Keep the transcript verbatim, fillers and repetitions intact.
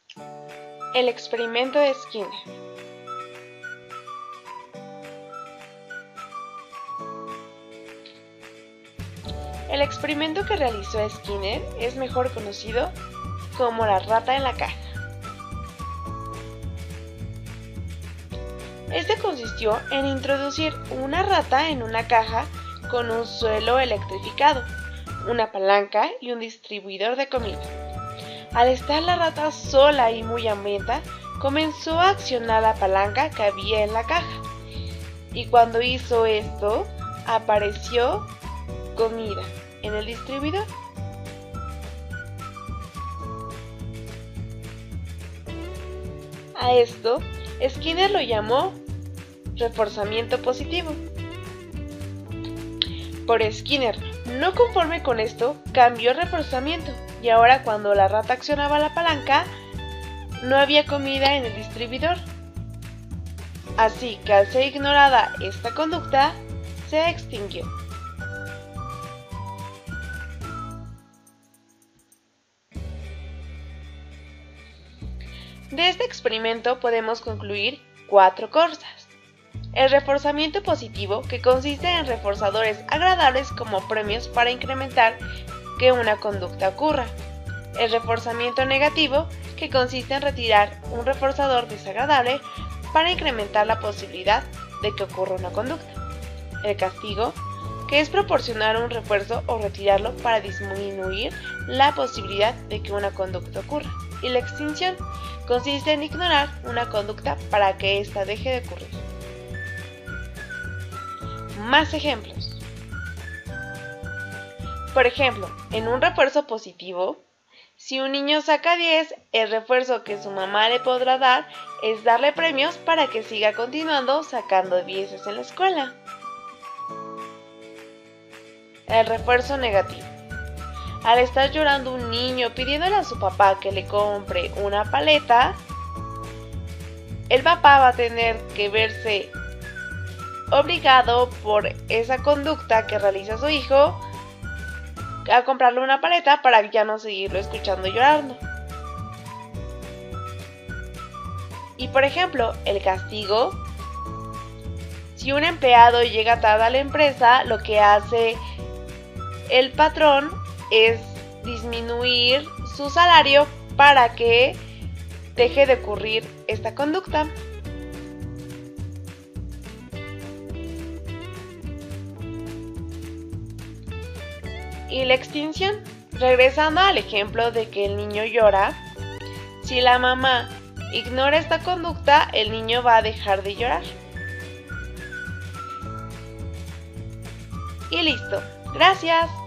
El experimento de Skinner. El experimento que realizó Skinner es mejor conocido como la rata en la caja. Este consistió en introducir una rata en una caja con un suelo electrificado, una palanca y un distribuidor de comida. Al estar la rata sola y muy hambrienta, comenzó a accionar la palanca que había en la caja. Y cuando hizo esto, apareció comida en el distribuidor. A esto, Skinner lo llamó reforzamiento positivo. Por Skinner, no conforme con esto, cambió el reforzamiento y ahora cuando la rata accionaba la palanca, no había comida en el distribuidor. Así que al ser ignorada esta conducta, se extinguió. De este experimento podemos concluir cuatro cosas. El reforzamiento positivo, que consiste en reforzadores agradables como premios para incrementar que una conducta ocurra. El reforzamiento negativo, que consiste en retirar un reforzador desagradable para incrementar la posibilidad de que ocurra una conducta. El castigo, que es proporcionar un refuerzo o retirarlo para disminuir la posibilidad de que una conducta ocurra. Y la extinción, consiste en ignorar una conducta para que ésta deje de ocurrir. Más ejemplos. Por ejemplo, en un refuerzo positivo, si un niño saca diez, el refuerzo que su mamá le podrá dar es darle premios para que siga continuando sacando dieces en la escuela. El refuerzo negativo. Al estar llorando un niño pidiéndole a su papá que le compre una paleta, el papá va a tener que verse obligado por esa conducta que realiza su hijo a comprarle una paleta para ya no seguirlo escuchando llorando. Y por ejemplo, el castigo. Si un empleado llega tarde a la empresa, lo que hace el patrón es disminuir su salario para que deje de ocurrir esta conducta. Y la extinción, regresando al ejemplo de que el niño llora, si la mamá ignora esta conducta, el niño va a dejar de llorar. Y listo. Gracias.